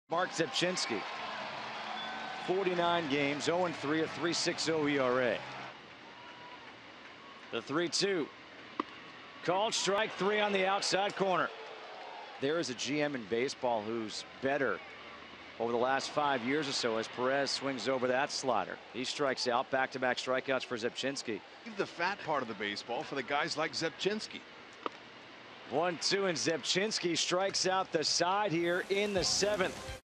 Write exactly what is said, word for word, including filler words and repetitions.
Marc Rzepczynski, forty-nine games, oh and three, a three point six oh E R A. The three two. Called strike three on the outside corner. There is a G M in baseball who's better over the last five years or so as Perez swings over that slider. He strikes out, back-to-back strikeouts for Rzepczynski. The fat part of the baseball for the guys like Rzepczynski. one two, and Rzepczynski strikes out the side here in the seventh.